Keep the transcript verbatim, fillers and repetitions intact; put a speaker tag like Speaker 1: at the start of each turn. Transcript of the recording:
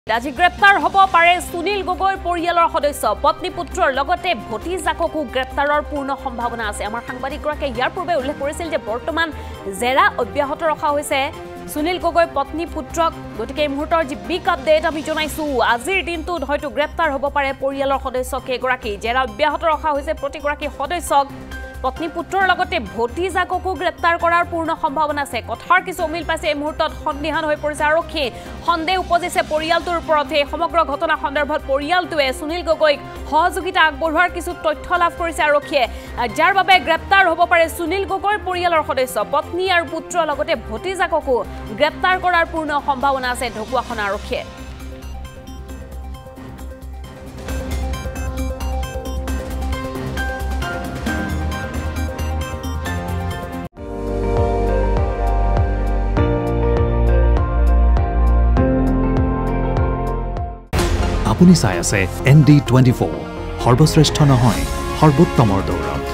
Speaker 1: আজি গ্ৰেপ্তাৰ হ'ব পাৰে সুনীল গগৈৰ পৰিয়ালৰ সদস্য পত্নী পুত্ৰৰ লগতে ভতিজাককো গ্ৰেপ্তাৰৰ পূৰ্ণ সম্ভাৱনা আছে আমাৰ সাংবাদিকগৰাকীয়ে ইয়াৰ পূৰ্বে উল্লেখ কৰিছিল যে বৰ্তমান জেৰা অব্যাহত ৰখা হৈছে সুনীল গগৈ পত্নী পুত্ৰক গতিকে এই মুহূৰ্তৰ যি বিগ আপডেট আমি জনাইছো আজিৰ দিনটোত হয়তো গ্ৰেপ্তাৰ হ'ব পাৰে পৰিয়ালৰ সদস্য কেইগৰাকী জেৰা অব্যাহত ৰখা হৈছে প্ৰতিগৰাকী সদস্যক পত্নী পুত্ৰৰ লগতে ভতিজাককো গ্ৰেপ্তাৰ কৰাৰ পূৰ্ণ সম্ভাৱনা আছে কথাৰ কিছু অমিল পাইছে এই মুহূৰ্তত সন্দিহান হৈ পৰিছে আৰক্ষী সন্দেহ উপজিছে পৰিয়ালটোৰ ওপৰত এই সমগ্ৰ ঘটনা সন্দৰ্ভত পৰিয়ালটোৱে সুনীল গগৈক সহযোগিতা আগবঢ়োৱাৰ কিছু তথ্য লাভ কৰিছে আৰক্ষীয়ে যাৰ বাবে গ্ৰেপ্তাৰ হ'ব পাৰে সুনীল গগৈৰ পৰিয়ালৰ সদস্য পত্নী আৰু পুত্ৰৰ লগতে ভতিজাককো গ্ৰেপ্তাৰ কৰাৰ পূৰ্ণ সম্ভাৱনা আছে ঢকুৱাখনা আৰক্ষীয়ে
Speaker 2: আপুনি চাই আছে এন ডি টুৱেণ্টি ফ'ৰ সৰ্বশ্ৰেষ্ঠ নহয় সৰ্বোত্তমৰ দৌৰত